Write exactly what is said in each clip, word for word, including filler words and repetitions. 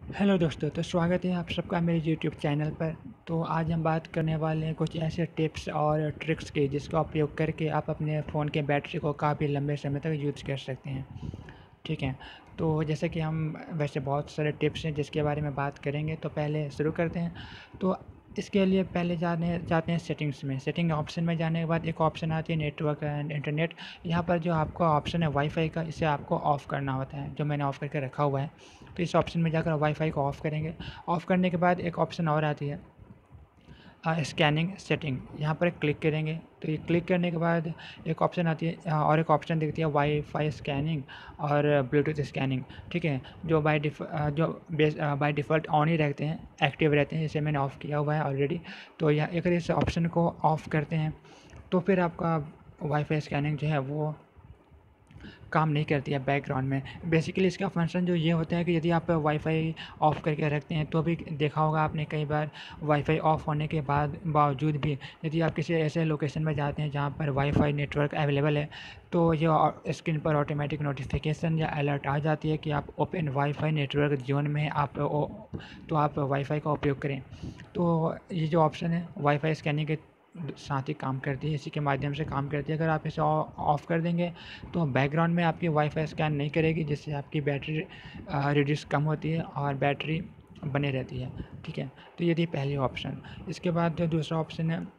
Hello दोस्तों, तो स्वागत है आप सबका मेरे यूट्यूब चैनल पर। तो आज हम बात करने वाले हैं कुछ ऐसे टिप्स और ट्रिक्स की जिसका उपयोग करके आप अपने फ़ोन के बैटरी को काफ़ी लंबे समय तक यूज़ कर सकते हैं। ठीक है, तो जैसे कि हम वैसे बहुत सारे टिप्स हैं जिसके बारे में बात करेंगे, तो पहले शुरू करते हैं। तो इसके लिए पहले जाने जाते हैं सेटिंग्स में। सेटिंग ऑप्शन में जाने के बाद एक ऑप्शन आती है नेटवर्क एंड इंटरनेट। यहाँ पर जो आपका ऑप्शन है वाईफाई का, इसे आपको ऑफ़ करना होता है, जो मैंने ऑफ़ करके रखा हुआ है। तो इस ऑप्शन में जाकर वाईफाई को ऑफ़ करेंगे। ऑफ़ करने के बाद एक ऑप्शन और आती है स्कैनिंग सेटिंग, यहाँ पर क्लिक करेंगे। तो ये क्लिक करने के बाद एक ऑप्शन आती है अ, और एक ऑप्शन दिखती है वाईफाई स्कैनिंग और ब्लूटूथ स्कैनिंग। ठीक है, जो बाय डिफ़ अ, जो base uh, by default on ही रहते हैं, एक्टिव रहते हैं। इसे मैंने ऑफ़ किया हुआ है ऑलरेडी। तो यह अगर इस ऑप्शन को ऑफ़ करते हैं तो फिर आपका वाईफाई स्कैनिंग जो है वो काम नहीं करती है बैकग्राउंड में। बेसिकली इसका फंक्शन जो ये होता है कि यदि आप वाईफ़ाई ऑफ़ करके रखते हैं, तो भी देखा होगा आपने कई बार वाईफ़ाई ऑफ़ होने के बाद बावजूद भी यदि आप किसी ऐसे लोकेशन में जाते हैं जहाँ पर वाईफ़ाई नेटवर्क अवेलेबल है, तो ये ऑ स्क्रीन पर ऑटोमेटिक नोटिफ़िकेशन या अलर्ट आ जाती है कि आप ओपन वाईफ़ाई नेटवर्क ज़ोन में हैं, आप ओ तो आप वाईफ़ाई का उपयोग करें। तो ये जो ऑप्शन है वाईफ़ाई स्कैनिंग के साथ ही काम करती है, इसी के माध्यम से काम करती है। अगर आप इसे ऑ ऑफ़ कर देंगे तो बैकग्राउंड में आपकी वाईफ़ाई स्कैन नहीं करेगी, जिससे आपकी बैटरी अ, रिड्यूस कम होती है और बैटरी बनी रहती है। ठीक है, तो ये थी पहली ऑप्शन। इसके बाद जो दूसरा ऑप्शन है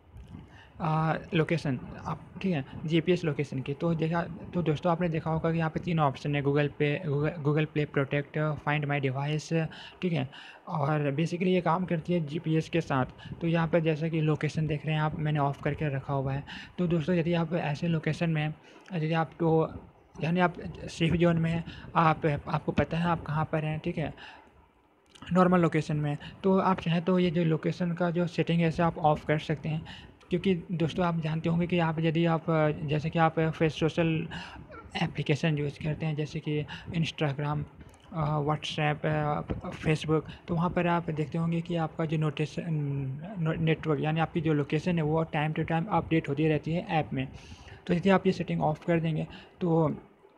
लोकेशन, आप ठीक है जीपीएस लोकेशन की। तो देखा तो दोस्तों आपने देखा होगा कि यहाँ पे तीन ऑप्शन है, गूगल पे Google Google play protect, find my device. ठीक है, और बेसिकली ये काम करती है जीपीएस के साथ। तो यहाँ पर जैसा कि लोकेशन देख रहे हैं आप, मैंने ऑफ़ करके रखा हुआ है। तो दोस्तों यदि आप ऐसे लोकेशन में हैं, यदि आपको यानी आप सेफ जोन में हैं, आप आपको पता है आप कहाँ पर हैं, ठीक है, नॉर्मल लोकेशन में, तो आप चाहें तो ये जो लोकेशन का जो सेटिंग है इसे आप ऑफ़ कर सकते हैं। क्योंकि दोस्तों आप जानते होंगे कि आप यदि आप जैसे कि आप फेस सोशल एप्लीकेशन यूज़ करते हैं, जैसे कि इंस्टाग्राम, व्हाट्सएप, फेसबुक, तो वहाँ पर आप देखते होंगे कि आपका जो नोटिस नेटवर्क यानी आपकी जो लोकेशन है वो टाइम टू टाइम अपडेट होती रहती है ऐप में। तो यदि आप ये सेटिंग ऑफ़ कर देंगे तो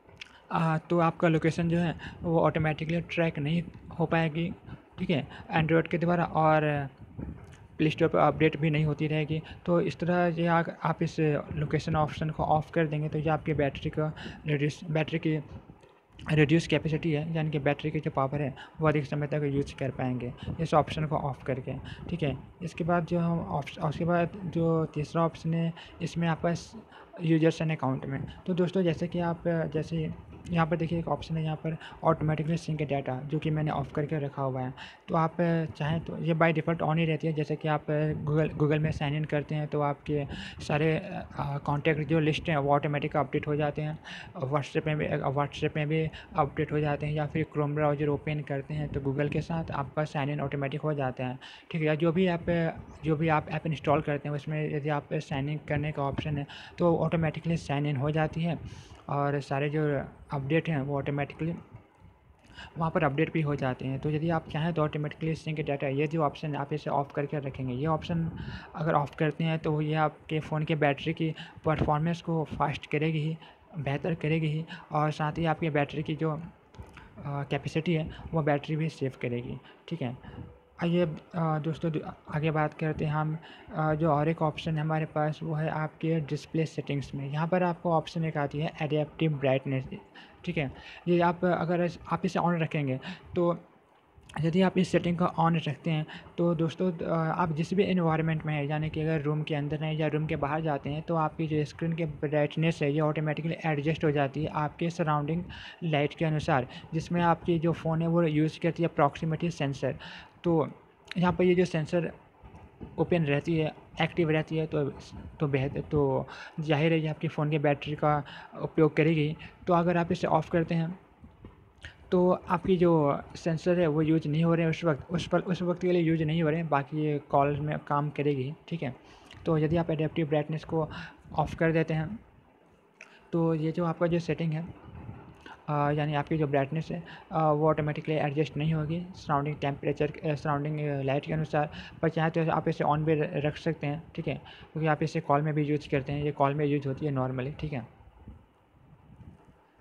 आ, तो आपका लोकेशन जो है वो ऑटोमेटिकली ट्रैक नहीं हो पाएगी। ठीक है, एंड्रॉयड के द्वारा, और प्ले स्टोर पर अपडेट भी नहीं होती रहेगी। तो इस तरह ये अगर आप इस लोकेशन ऑप्शन को ऑफ़ कर देंगे तो ये आपकी बैटरी का रिड्यूस बैटरी की रिड्यूस कैपेसिटी है, यानी कि बैटरी की जो पावर है वो अधिक समय तक यूज़ कर पाएंगे इस ऑप्शन को ऑफ़ करके। ठीक है, इसके बाद जो हम ऑप्श उसके बाद जो तीसरा ऑप्शन है, इसमें आपका यूजर्स एंड अकाउंट में। तो दोस्तों जैसे कि आप जैसे यहाँ पर देखिए एक ऑप्शन है यहाँ पर ऑटोमेटिकली सिंक डाटा, जो कि मैंने ऑफ़ करके रखा हुआ है। तो आप चाहें तो ये बाय डिफ़ॉल्ट ऑन ही रहती है। जैसे कि आप गूगल गूगल में साइन इन करते हैं तो आपके सारे कॉन्टैक्ट जो लिस्ट हैं वो ऑटोमेटिक अपडेट हो जाते हैं। व्हाट्सएप में भी व्हाट्सएप में भी अपडेट हो जाते हैं, या फिर क्रोम ब्राउज़र ओपन करते हैं तो गूगल के साथ आपका साइन इन ऑटोमेटिक हो जाता है। ठीक है, या जो भी ऐप जो भी आप ऐप इंस्टॉल करते हैं उसमें यदि आप साइन इन करने का ऑप्शन है तो ऑटोमेटिकली साइन इन हो जाती है, और सारे जो अपडेट हैं वो ऑटोमेटिकली वहाँ पर अपडेट भी हो जाते हैं। तो यदि आप चाहें तो ऑटोमेटिकली सिंक डाटा, ये जो ऑप्शन आप इसे ऑफ़ करके रखेंगे, ये ऑप्शन अगर ऑफ़ करते हैं तो ये आपके फ़ोन के बैटरी की परफॉर्मेंस को फास्ट करेगी ही, बेहतर करेगी ही, और साथ ही आपकी बैटरी की जो कैपेसिटी है वो बैटरी भी सेव करेगी। ठीक है, आइए अ, दोस्तों दो- आगे बात करते हैं हम। अ, जो और एक ऑप्शन है हमारे पास वो है आपके डिस्प्ले सेटिंग्स में। यहाँ पर आपको ऑप्शन एक आती है एडेप्टिव ब्राइटनेस। ठीक है, ये आप अगर इस- आप इसे ऑन रखेंगे तो यदि आप इस सेटिंग को ऑन रखते हैं तो दोस्तों अ, आप जिस भी एनवायरनमेंट में हैं, यानी कि अगर रूम के अंदर हैं या रूम के बाहर जाते हैं, तो आपकी जो स्क्रीन की ब्राइटनेस है ये ऑटोमेटिकली एडजस्ट हो जाती है आपके सराउंडिंग लाइट के अनुसार, जिसमें आपकी जो फ़ोन है वो यूज़ करती है प्रॉक्सिमिटी सेंसर। तो यहाँ पर ये जो सेंसर ओपन रहती है, एक्टिव रहती है, तो तो बेहतर तो ज़ाहिर है ये आपके फ़ोन की बैटरी का उपयोग करेगी। तो अगर आप इसे ऑफ़ करते हैं तो आपकी जो सेंसर है वो यूज़ नहीं हो रहे हैं उस वक्त उस पर उस वक्त के लिए यूज़ नहीं हो रहे हैं, बाकी ये कॉल में काम करेगी। ठीक है, तो यदि आप एडेप्टिव ब्राइटनेस को ऑफ़ कर देते हैं तो ये जो आपका जो सेटिंग है, अ, यानी आपकी जो ब्राइटनेस है अ, वो ऑटोमेटिकली एडजस्ट नहीं होगी सराउंडिंग टेम्परेचर सराउंडिंग लाइट के अनुसार। पर चाहे तो आप इसे ऑन भी र- रख सकते हैं। ठीक है, क्योंकि आप इसे कॉल में भी यूज़ करते हैं, ये कॉल में यूज़ होती है नॉर्मली। ठीक है,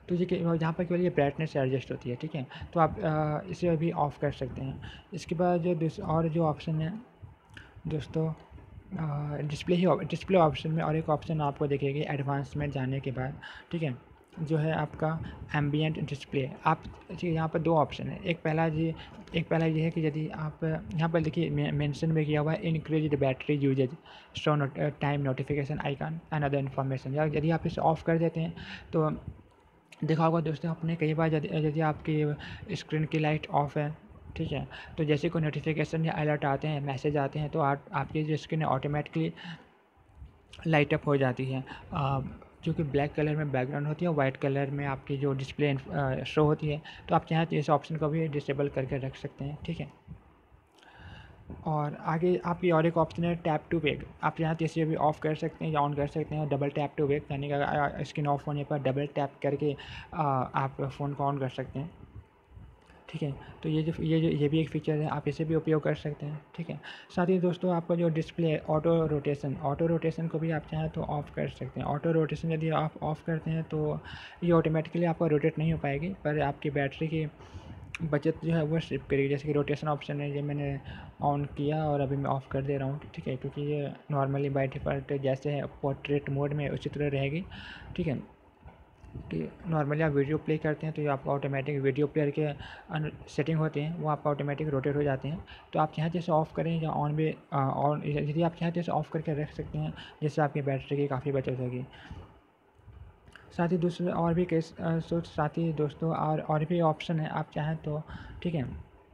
तो ये कि यहाँ पर केवल ये ब्राइटनेस एडजस्ट होती है, ठीक है। तो आप आ, इसे अभी ऑफ़ कर सकते हैं। इसके बाद जो दूस और जो ऑप्शन है दोस्तों, डिस्प्ले ही डिस्प्ले ऑप्शन में और एक ऑप्शन आपको दिखेगी एडवांस में जाने के बाद, ठीक है, जो है आपका एम्बिएंट डिस्प्ले। आप देखिए यहाँ पर दो ऑप्शन है। एक पहला जी एक पहला ये है कि यदि आप यहाँ पर देखिए मेंशन में किया हुआ है increase the battery usage show note time notification icon and other information, या यदि आप इसे ऑफ कर देते हैं तो देखा होगा दोस्तों आपने कई बार, यदि यदि आपकी स्क्रीन की लाइट ऑफ है, ठीक है, तो जैसे कोई नोटिफिकेशन या अलर्ट आते हैं, मैसेज आते हैं, तो आप आपकी जो स्क्रीन है ऑटोमेटिकली लाइट अप हो जाती है। जो कि ब्लैक कलर में बैकग्राउंड होती है, वाइट कलर में आपकी जो डिस्प्ले शो होती है। तो आप चाहें तो इस ऑप्शन को भी डिसेबल करके रख सकते हैं, ठीक है। और आगे आपकी और एक ऑप्शन है टैप टू वेक। आप चाहें तो इसे भी ऑफ़ कर सकते हैं या ऑन कर सकते हैं। डबल टैप टू वेक यानी कि स्क्रीन ऑफ होने पर डबल टैप करके आ, आप फ़ोन को ऑन कर सकते हैं, ठीक है। तो ये जो ये जो ये भी एक फ़ीचर है, आप इसे भी उपयोग कर सकते हैं, ठीक है। साथ ही दोस्तों आपका जो डिस्प्ले है ऑटो रोटेशन, ऑटो रोटेशन को भी आप चाहें तो ऑफ़ कर सकते हैं। ऑटो रोटेशन यदि आप ऑफ़ करते हैं तो ये ऑटोमेटिकली आपका रोटेट नहीं हो पाएगी, पर आपकी बैटरी की बचत जो है वो स्ट्रिप करेगी। जैसे कि रोटेशन ऑप्शन है, ये मैंने ऑन किया और अभी मैं ऑफ़ कर दे रहा हूँ, ठीक है, क्योंकि ये नॉर्मली बाय डिफ़ॉल्ट जैसे है पोर्ट्रेट मोड में उसी तरह रहेगी, ठीक है। कि नॉर्मली आप वीडियो प्ले करते हैं तो ये आपका ऑटोमेटिक वीडियो प्लेयर के सेटिंग होते हैं, वो आपका ऑटोमेटिक रोटेट हो जाते हैं। तो आप चाहें तो इसे ऑफ़ करें या ऑन भी ऑन, यदि आप चाहें तो इसे ऑफ़ करके रख सकते हैं, जिससे आपकी बैटरी की काफ़ी बचत होगी। साथ ही दूसरे और भी केस सो साथ ही दोस्तों और और भी ऑप्शन है, आप चाहें तो, ठीक है।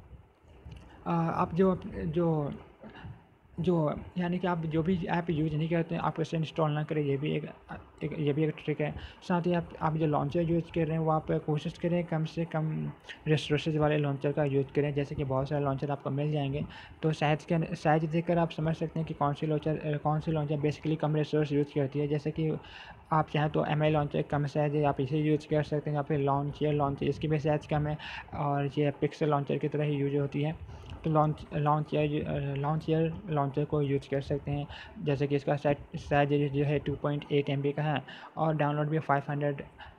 आप जो जो जो यानी कि आप जो भी ऐप यूज़ नहीं करते हैं आप इसे इंस्टॉल ना करें, ये भी एक, एक ये भी एक ट्रिक है। साथ ही आप आप जो लॉन्चर यूज़ कर रहे हैं वो आप कोशिश करें कम से कम रिसोर्सेज वाले लॉन्चर का यूज़ करें। जैसे कि बहुत सारे लॉन्चर आपको मिल जाएंगे, तो साइज के साइज देखकर आप समझ सकते हैं कि कौन सी लॉन्चर कौन सी लॉन्चर बेसिकली कम रिसोर्स यूज़ करती है। जैसे कि आप चाहें तो एम आई लॉन्चर कम साइज है, आप इसे यूज़ कर सकते हैं। या फिर लॉन्चर लॉन्चर इसकी भी साइज कम है और ये पिक्सल लॉन्चर की तरह ही यूज होती है। तो launch launch year launch year launcher को यूज़ कर सकते हैं। जैसे कि इसका साइज जो है two point eight M B का है और डाउनलोड भी फाइव हंड्रेड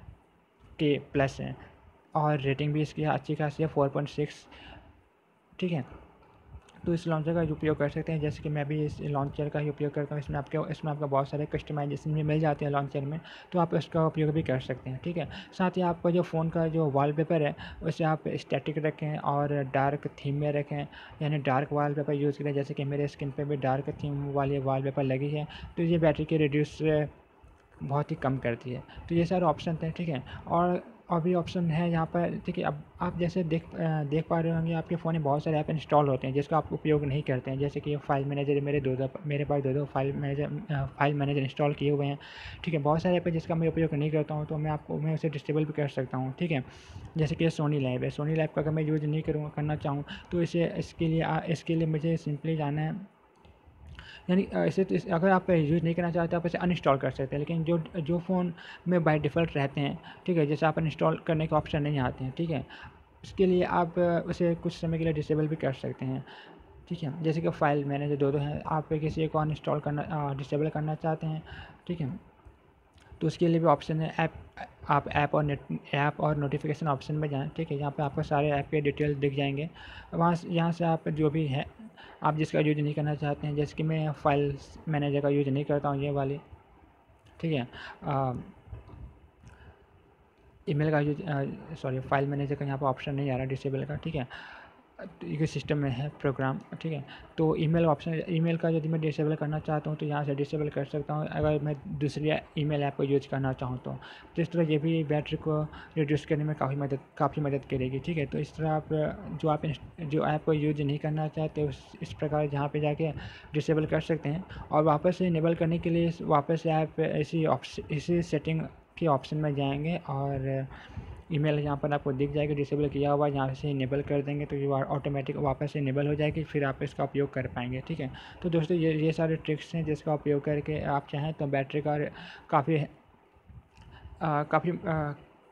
के प्लस है और रेटिंग भी इसकी अच्छी खासी है फोर पॉइंट सिक्स, ठीक है। तो इस लॉन्चर का उपयोग कर सकते हैं। जैसे कि मैं भी इस लॉन्चर का ही उपयोग करता हूँ। इसमें आपके इसमें आपका बहुत सारे कस्टमाइजेशन भी मिल जाते हैं लॉन्चर में, तो आप इसका उपयोग भी कर सकते हैं, ठीक है। साथ ही आपका जो फ़ोन का जो वॉलपेपर है उसे आप स्टैटिक रखें और डार्क थीम में रखें, यानी डार्क वॉलपेपर यूज़ करें। जैसे कि मेरे स्क्रीन पर भी डार्क थीम वाली वॉलपेपर लगी है, तो ये बैटरी की रिड्यूस बहुत ही कम करती है। तो ये सारे ऑप्शन थे, ठीक है। और और भी ऑप्शन है यहाँ पर, देखिए अब आप जैसे देख देख पा रहे होंगे आपके फ़ोन में बहुत सारे ऐप इंस्टॉल होते हैं जिसका आप उपयोग नहीं करते हैं। जैसे कि फाइल मैनेजर मेरे दो दो मेरे पास दो दो file manager file manager install किए हुए हैं, ठीक है। बहुत सारे ऐप है जिसका मैं उपयोग नहीं करता हूँ, तो मैं आपको मैं उसे डिसेबल भी कर सकता हूँ, ठीक है। जैसे कि सोनी लैब है, सोनी लैब का अगर मैं यूज़ नहीं करूँ करना चाहूँ तो इसे इसके लिए इसके लिए मुझे सिंपली जाना है, यानी इसे तो अगर आप यूज़ नहीं करना चाहते आप इसे अनइंस्टॉल कर सकते हैं। लेकिन जो जो फ़ोन में बाय डिफ़ॉल्ट रहते हैं, ठीक है, जैसे आप अनइंस्टॉल करने के ऑप्शन नहीं आते हैं, ठीक है, इसके लिए आप उसे कुछ समय के लिए डिसेबल भी कर सकते हैं, ठीक है। जैसे कि फ़ाइल मैनेजर दो दो हैं, आप किसी एक को अनइंस्टॉल करना डिसेबल करना चाहते हैं, ठीक है, तो उसके लिए भी ऑप्शन है ऐप आप ऐप और नेट ऐप और नोटिफिकेशन ऑप्शन में जाएँ, ठीक है। यहाँ पे आपको सारे ऐप के डिटेल्स दिख जाएंगे। वहाँ से यहाँ से आप जो भी है आप जिसका यूज नहीं करना चाहते हैं, जैसे कि मैं फाइल्स मैनेजर का यूज नहीं करता हूँ, ये वाली, ठीक है। ईमेल का यूज सॉरी फाइल मैनेजर का यहाँ पर ऑप्शन नहीं आ रहा डिसेबल का, ठीक है। तो ये सिस्टम में है प्रोग्राम, ठीक है। तो ईमेल ऑप्शन ईमेल का यदि मैं डिसेबल करना चाहता हूँ तो यहाँ से डिसेबल कर सकता हूँ अगर मैं दूसरी ईमेल ऐप को यूज़ करना चाहूँ तो। तो इस तरह ये भी बैटरी को रिड्यूस करने में काफ़ी मदद काफ़ी मदद करेगी, ठीक है। तो इस तरह आप जो आप जो ऐप को यूज नहीं करना चाहते उस इस प्रकार जहाँ पे जाके डिसेबल कर सकते हैं। और वापस से इनेबल करने के लिए वापस से ऐप इसी ऑप्शन इसी सेटिंग के ऑप्शन में जाएंगे और ईमेल यहाँ पर आपको दिख जाएगा डिसेबल किया हुआ, यहाँ से इनेबल कर देंगे तो ये ऑटोमेटिक वापस से इनेबल हो जाएगी, फिर आप इसका उपयोग कर पाएंगे, ठीक है। तो दोस्तों ये ये सारे ट्रिक्स हैं जिसका उपयोग करके आप चाहें तो बैटरी का काफ़ी काफ़ी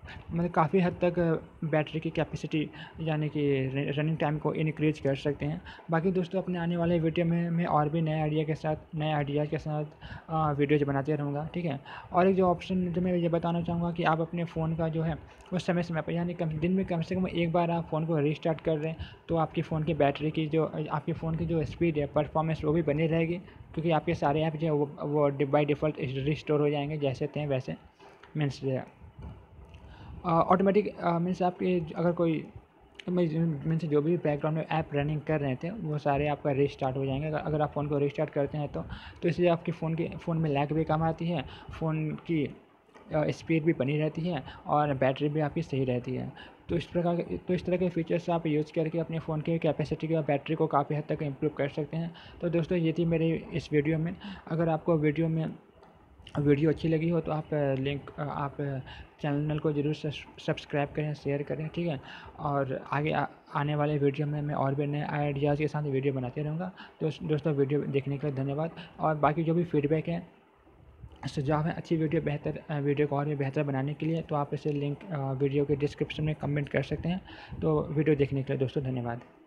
मतलब काफ़ी हद तक बैटरी की कैपेसिटी यानी कि रनिंग टाइम को इनक्रीज कर सकते हैं। बाकी दोस्तों अपने आने वाले वीडियो में मैं और भी नए आइडिया के साथ नए आइडिया के साथ वीडियोज बनाते रहूँगा, ठीक है। और एक जो ऑप्शन जो मैं ये बताना चाहूँगा कि आप अपने फ़ोन का जो है वो समय समय पर यानी कम दिन में कम से कम एक बार आप फ़ोन को रीस्टार्ट कर रहे हैं तो आपकी फ़ोन की बैटरी की जो आपके फ़ोन की जो स्पीड है, परफॉर्मेंस वो भी बनी रहेगी, क्योंकि आपके सारे ऐप जो है वो वो बाई डिफ़ॉल्ट रिस्टोर हो जाएंगे जैसे थे वैसे। मीन्स ऑटोमेटिक मीन्स आपके अगर कोई मीन्स जो भी बैकग्राउंड में ऐप रनिंग कर रहे थे वो सारे आपका रीस्टार्ट हो जाएंगे अगर आप फ़ोन को रीस्टार्ट करते हैं तो तो इसलिए आपके फ़ोन के फ़ोन में लैग भी कम आती है, फ़ोन की स्पीड भी बनी रहती है और बैटरी भी आपकी सही रहती है। तो इस प्रकार के तो इस तरह के फीचर्स आप यूज़ करके अपने फ़ोन की कैपेसिटी और बैटरी को काफ़ी हद तक इम्प्रूव कर सकते हैं। तो दोस्तों ये थी मेरी इस वीडियो में। अगर आपको वीडियो में वीडियो अच्छी लगी हो तो आप लिंक आप चैनल को ज़रूर सब्सक्राइब करें, शेयर करें, ठीक है। और आगे आ, आने वाले वीडियो में मैं और भी नए आइडियाज़ के साथ वीडियो बनाते रहूँगा। तो दोस्तों वीडियो देखने के लिए धन्यवाद। और बाकी जो भी फीडबैक है, सुझाव है अच्छी वीडियो बेहतर वीडियो को और भी बेहतर बनाने के लिए, तो आप इसे लिंक वीडियो के डिस्क्रिप्शन में कमेंट कर सकते हैं। तो वीडियो देखने के लिए दोस्तों धन्यवाद।